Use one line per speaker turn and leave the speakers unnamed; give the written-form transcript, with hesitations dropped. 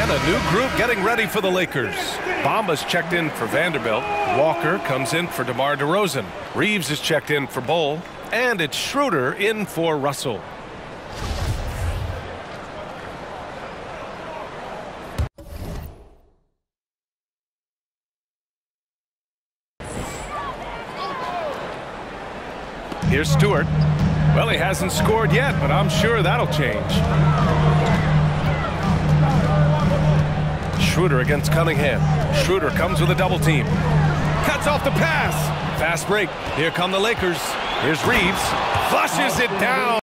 And a new group getting ready for the Lakers. Bamba's checked in for Vanderbilt. Walker comes in for DeMar DeRozan. Reeves is checked in for Bol. And it's Schroeder in for Russell. Here's Stewart. Well, he hasn't scored yet, but I'm sure that'll change. Schroeder against Cunningham. Schroeder comes with a double team. Cuts off the pass. Fast break. Here come the Lakers. Here's Reeves. Flushes it down.